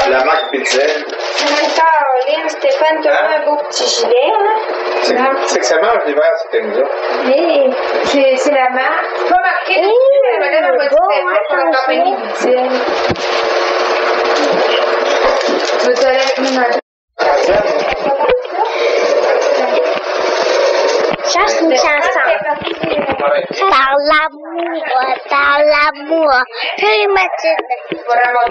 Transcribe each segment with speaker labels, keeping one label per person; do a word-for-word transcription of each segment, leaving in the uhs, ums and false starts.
Speaker 1: La marque pizza.
Speaker 2: Caroline, Stéphane, tu as un beau petit gilet, hein?
Speaker 1: C'est que ça marche l'hiver, cette camisole.
Speaker 2: Oui. C'est la marque. Pas marqué dessus, mais la madame m'a dit que c'était pour la compagnie Vittel. Tu veux aller avec nous dans
Speaker 3: Ça, c'est une chanson. Par l'amour, par l'amour. Puis Mathilde.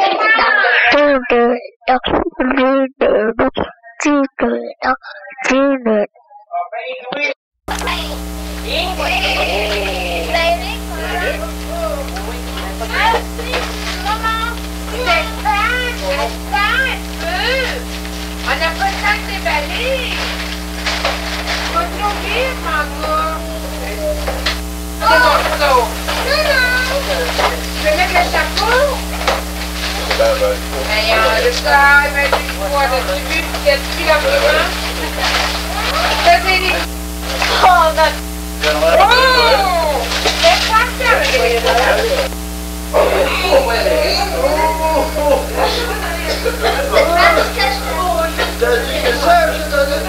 Speaker 2: On n'a pas le temps de déballer. Tu vas trop vite, maman. Non, non, non. Non, non. Je vais mettre le chapeau. Et on le sort, il va être une fois de début, puis depuis l'environnement. Ça, c'est les... Oh, notre... Oh! C'est parfait.
Speaker 4: T'as dit que ça, je t'en ai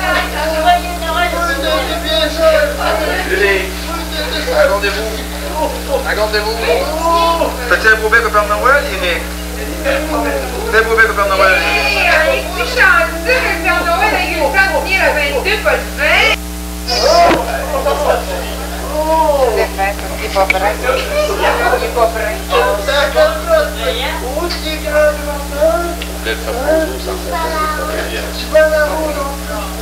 Speaker 4: dit. Racontez-vous. Racontez-vous. Faites un beau bec au Père Noël, Eric. Faites un beau bec au Père Noël.
Speaker 2: On est plus chanceux que le Père Noël a eu le temps de venir le vingt-deux, pas le vingt. C'est fait, c'est pas vrai. Il est pas prêt.
Speaker 4: Où c'est grand, maman? Tu vas la roue, non?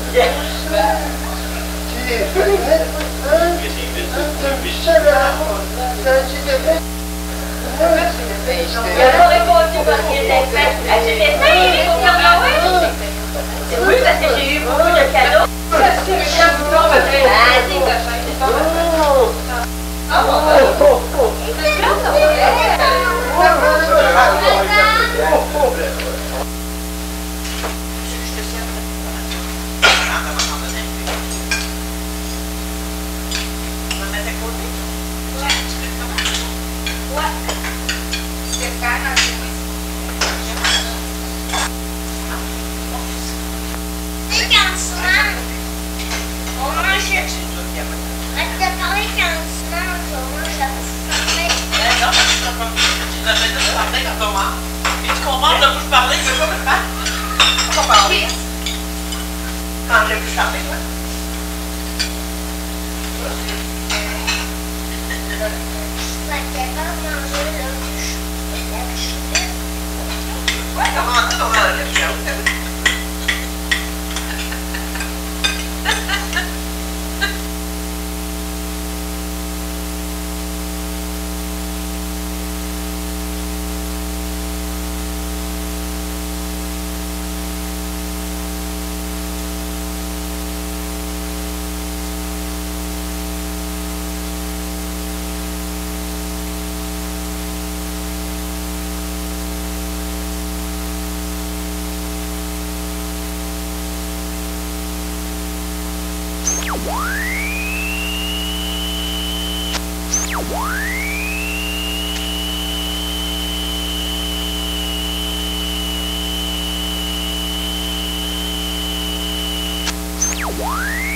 Speaker 3: Elle n'a pas répondu parce qu'elle était faite. J'ai fait ça, il est au Père Noël. Oui, parce que j'ai eu beaucoup de cadeaux. C'est le chien du blanc, ma tête. Ah, c'est cochon, c'est pas mal. C'est bien, ça.
Speaker 5: Quand j'ai pu parler, ouais. Ouais, comment ça, on a la question?
Speaker 3: What?